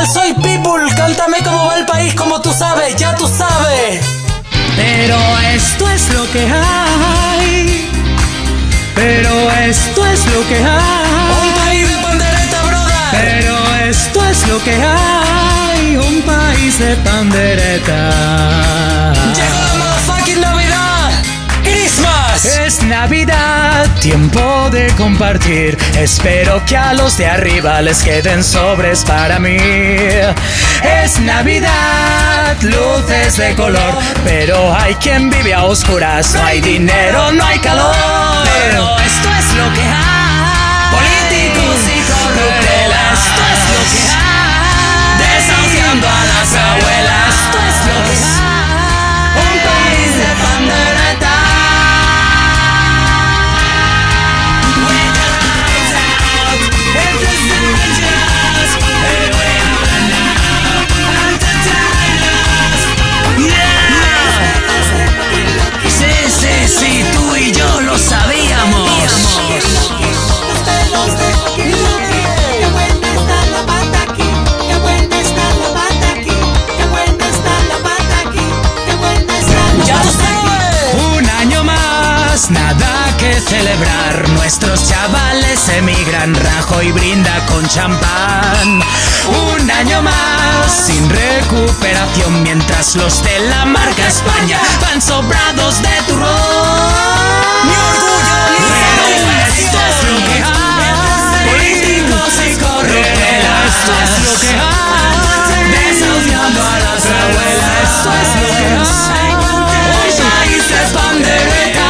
soy Pitbull, cántame cómo va el país, como tú sabes, ya tú sabes. Pero esto es lo que hay. Pero esto es lo que hay. Un país de pandereta, brother. Pero esto es lo que hay. Un país de pandereta. Llegó la motherfucking Navidad. Christmas. Es Navidad, tiempo de compartir. Espero que a los de arriba les queden sobres para mí. Es Navidad, luces de color, pero hay quien vive a oscuras. No hay dinero, no hay calor. Pero esto es lo que hay. Políticos y corruptelas. Esto es lo que hay. Desahuciando a las abuelas. Esto es lo que hay. Un país de pandereta. Sí, tú y yo lo sabíamos. Ya tú sabes. Un año más, nada que celebrar. Nuestros chavales emigran, Rajoy brinda con champán. Un año más, sin recuperación, mientras los de la marca España van sobrados de turrón. Mi orgullo, mi Pero esto es lo que hay. políticos y corruptelas. Esto es lo que hay. Desahuciando a las abuelas. Esto es lo que hay. Un país de pandereta.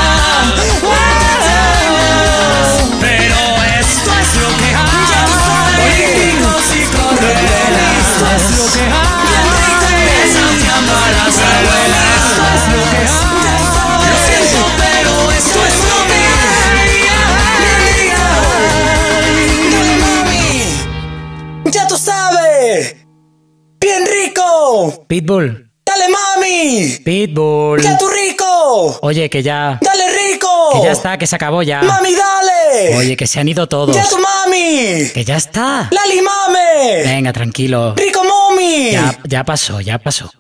Pero esto es lo que hay. Políticos y corruptelas. Esto es lo que hay. Desahuciando a las abuelas. Esto es lo que hay. Lo siento, pero esto es lo que hay. Dale, mami. Ya tú sabes. Bien rico. Pitbull. Dale, mami. Pitbull. Ya tú rico. Oye, que ya. Dale, rico. Que ya está, que se acabó ya. Mami, dale. Oye, que se han ido todos. Ya tu mami. Que ya está. Lali, mame. Venga, tranquilo. Rico, mami. Ya pasó, ya pasó.